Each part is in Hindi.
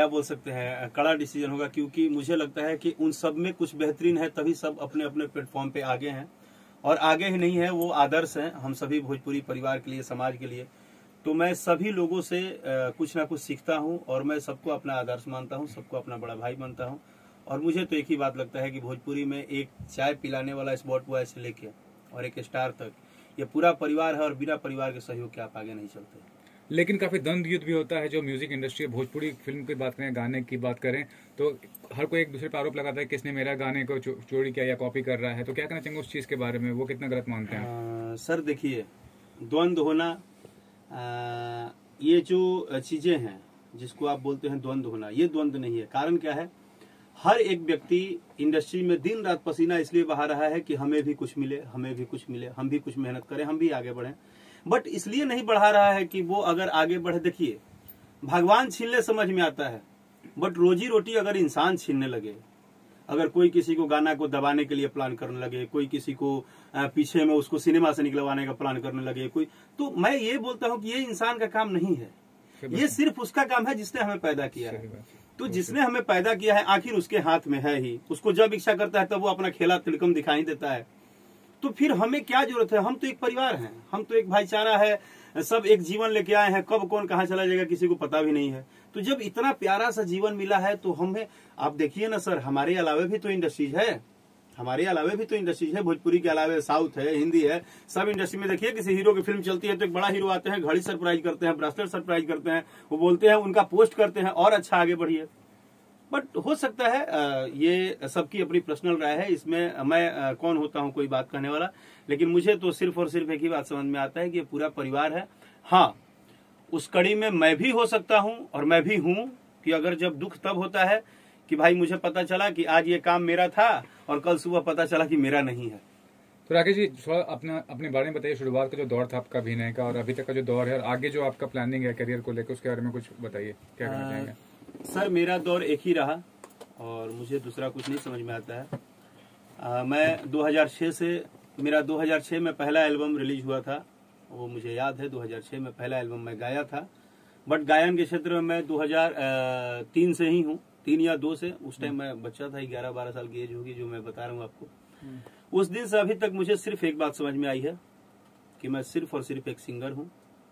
क्या बोल सकते हैं, कड़ा डिसीजन होगा, क्योंकि मुझे लगता है कि उन सब में कुछ बेहतरीन है, तभी सब अपने अपने प्लेटफॉर्म पे आगे हैं। और आगे ही नहीं है, वो आदर्श हैं हम सभी भोजपुरी परिवार के लिए, समाज के लिए। तो मैं सभी लोगों से कुछ ना कुछ सीखता हूं और मैं सबको अपना आदर्श मानता हूं, सबको अपना बड़ा भाई मानता हूं। और मुझे तो एक ही बात लगता है कि भोजपुरी में एक चाय पिलाने वाला स्पॉट बॉय से लेके और एक स्टार तक ये पूरा परिवार है, और बिना परिवार के सहयोग के आप आगे नहीं चलते। लेकिन काफी द्वंद्व युद्ध भी होता है जो म्यूजिक इंडस्ट्री, भोजपुरी फिल्म की बात करें, गाने की बात करें, तो हर कोई एक दूसरे पर आरोप लगाता है किसने मेरा गाने को चोरी किया या कॉपी कर रहा है। तो क्या कहना चाहेंगे उस चीज के बारे में, वो कितना गलत मानते हैं? सर देखिए, द्वंद्व होना, ये जो चीजें हैं जिसको आप बोलते हैं द्वंद्व होना, ये द्वंद्व नहीं है। कारण क्या है, हर एक व्यक्ति इंडस्ट्री में दिन रात पसीना इसलिए बहा रहा है कि हमें भी कुछ मिले, हमें भी कुछ मिले, हम भी कुछ मेहनत करें, हम भी आगे बढ़ें। बट इसलिए नहीं बढ़ा रहा है कि वो अगर आगे बढ़े। देखिए, भगवान छीनने समझ में आता है, बट रोजी रोटी अगर इंसान छीनने लगे, अगर कोई किसी को गाना को दबाने के लिए प्लान करने लगे, कोई किसी को पीछे में उसको सिनेमा से निकलवाने का प्लान करने लगे कोई, तो मैं ये बोलता हूँ कि ये इंसान का काम नहीं है, ये सिर्फ उसका काम है जिसने हमें पैदा किया है। तो जिसने हमें पैदा किया है आखिर उसके हाथ में है ही, उसको जब इच्छा करता है तब वो अपना खेला तिलकम दिखाई देता है। तो फिर हमें क्या जरूरत है, हम तो एक परिवार हैं, हम तो एक भाईचारा है, सब एक जीवन लेके आए हैं, कब कौन कहाँ चला जाएगा किसी को पता भी नहीं है। तो जब इतना प्यारा सा जीवन मिला है तो हमें, आप देखिए ना सर, हमारे अलावे भी तो इंडस्ट्रीज है, हमारे अलावे भी तो इंडस्ट्रीज है, भोजपुरी के अलावे साउथ है, हिंदी है, सब इंडस्ट्री में देखिए किसी हीरो की फिल्म चलती है तो एक बड़ा हीरो आते हैं, घड़ी सरप्राइज करते हैं, ब्रासलेट सरप्राइज करते हैं, वो बोलते हैं, उनका पोस्ट करते हैं और अच्छा आगे बढ़िए। बट हो सकता है ये सबकी अपनी पर्सनल राय है, इसमें मैं कौन होता हूँ कोई बात कहने वाला। लेकिन मुझे तो सिर्फ और सिर्फ एक ही बात समझ में आता है कि ये पूरा परिवार है। हाँ, उस कड़ी में मैं भी हो सकता हूँ और मैं भी हूँ कि अगर जब दुख तब होता है कि भाई मुझे पता चला कि आज ये काम मेरा था और कल सुबह पता चला कि मेरा नहीं है। तो राकेश जी, थोड़ा अपने बारे में बताइए, शुरुआत का जो दौर था आपका अभिनय का और अभी तक का जो दौर है और आगे जो आपका प्लानिंग है करियर को लेकर, उसके बारे में कुछ बताइए, क्या कहना चाहेंगे? सर मेरा दौर एक ही रहा और मुझे दूसरा कुछ नहीं समझ में आता है। मैं 2006 से, मेरा 2006 में पहला एल्बम रिलीज हुआ था, वो मुझे याद है। 2006 में पहला एल्बम मैं गाया था, बट गायन के क्षेत्र में मैं 2003 से ही हूँ, 3 या 2 से। उस टाइम मैं बच्चा था, 11-12 साल की एज होगी जो मैं बता रहा हूँ आपको। उस दिन से अभी तक मुझे सिर्फ एक बात समझ में आई है कि मैं सिर्फ और सिर्फ एक सिंगर हूँ।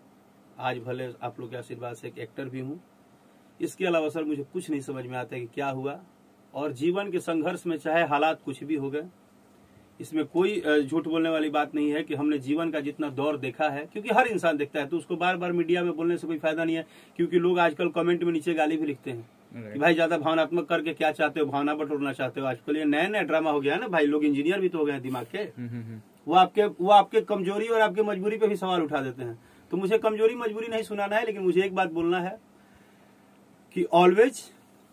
आज भले आप लोग के आशीर्वाद से एक एक्टर भी हूँ। इसके अलावा सर मुझे कुछ नहीं समझ में आता है कि क्या हुआ। और जीवन के संघर्ष में चाहे हालात कुछ भी हो गए, इसमें कोई झूठ बोलने वाली बात नहीं है कि हमने जीवन का जितना दौर देखा है, क्योंकि हर इंसान देखता है, तो उसको बार बार मीडिया में बोलने से कोई फायदा नहीं है। क्योंकि लोग आजकल कमेंट में नीचे गाली भी लिखते हैं कि भाई ज्यादा भावनात्मक करके क्या चाहते हो, भावना बटोरना चाहते हो। आजकल ये नया नया ड्रामा हो गया है ना भाई, लोग इंजीनियर भी तो हो गए हैं दिमाग के। वो आपके कमजोरी और आपके मजबूरी पे भी सवाल उठा देते हैं। तो मुझे कमजोरी मजबूरी नहीं सुनाना है, लेकिन मुझे एक बात बोलना है कि ऑलवेज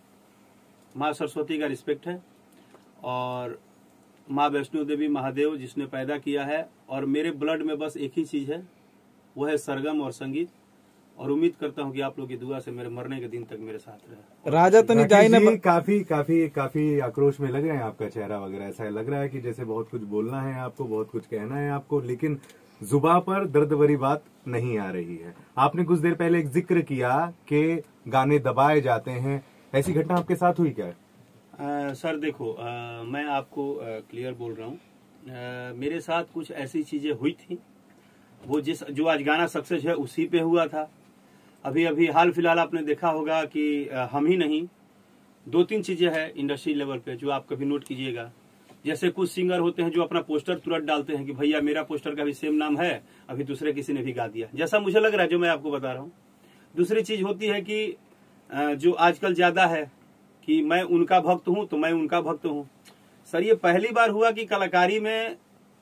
माँ सरस्वती का रिस्पेक्ट है और माँ वैष्णो देवी महादेव जिसने पैदा किया है, और मेरे ब्लड में बस एक ही चीज है, वो है सरगम और संगीत। और उम्मीद करता हूँ कि आप लोगों की दुआ से मेरे मरने के दिन तक मेरे साथ रहे। राजा तो नहीं, काफी आक्रोश में लग रहे हैं आपका चेहरा वगैरह, ऐसा लग रहा है कि जैसे बहुत कुछ बोलना है आपको, बहुत कुछ कहना है आपको, लेकिन जुबान पर दर्द भरी बात नहीं आ रही है। आपने कुछ देर पहले एक जिक्र किया कि गाने दबाए जाते हैं, ऐसी घटना आपके साथ हुई क्या? सर देखो, मैं आपको क्लियर बोल रहा हूँ, मेरे साथ कुछ ऐसी चीजें हुई थी, वो जो आज गाना सक्सेस है उसी पे हुआ था। अभी हाल फिलहाल आपने देखा होगा कि हम ही नहीं, 2-3 चीजें हैं इंडस्ट्री लेवल पे जो आप कभी नोट कीजिएगा। जैसे कुछ सिंगर होते हैं जो अपना पोस्टर तुरंत डालते हैं कि भैया मेरा पोस्टर का भी सेम नाम है, अभी दूसरे किसी ने भी गा दिया, जैसा मुझे लग रहा है जो मैं आपको बता रहा हूँ। दूसरी चीज होती है कि जो आजकल ज्यादा है कि मैं उनका भक्त हूं तो मैं उनका भक्त हूं। सर ये पहली बार हुआ कि कलाकारी में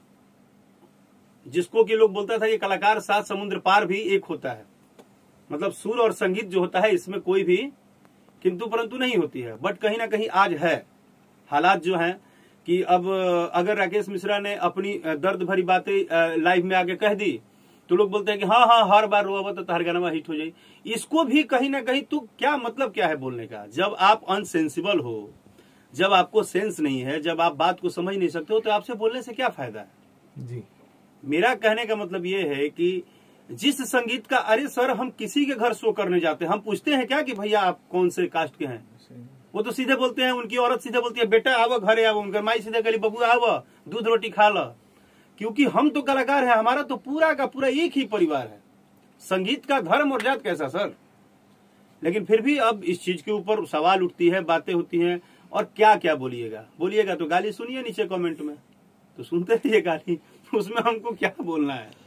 जिसको कि लोग बोलता था ये कलाकार 7 समुद्र पार भी एक होता है, मतलब सुर और संगीत जो होता है इसमें कोई भी किंतु परंतु नहीं होती है। बट कहीं ना कहीं आज है हालात जो हैं कि अब अगर राकेश मिश्रा ने अपनी दर्द भरी बातें लाइव में आके कह दी तो लोग बोलते हैं कि हाँ हर बार रोवा तो हर गाना हिट हो जाए। इसको भी कहीं ना कहीं तो क्या मतलब क्या है बोलने का, जब आप अनसेंसिबल हो, जब आपको सेंस नहीं है, जब आप बात को समझ नहीं सकते हो तो आपसे बोलने से क्या फायदा है जी। मेरा कहने का मतलब ये है कि जिस संगीत का, अरे सर हम किसी के घर शो करने जाते हैं, हम पूछते हैं क्या कि भैया आप कौन से कास्ट के हैं? वो तो सीधे बोलते हैं, उनकी औरत सीधे बोलती है बेटा आवो घरे आवो, उनकर माई सीधे कहली बबू आवो दूध रोटी खा लो। क्योंकि हम तो कलाकार हैं, हमारा तो पूरा का पूरा एक ही परिवार है। संगीत का धर्म और जात कैसा सर? लेकिन फिर भी अब इस चीज के ऊपर सवाल उठती है, बातें होती हैं, और क्या क्या बोलिएगा तो गाली सुनिए नीचे कमेंट में, तो सुनते रहिए गाली, उसमें हमको क्या बोलना है।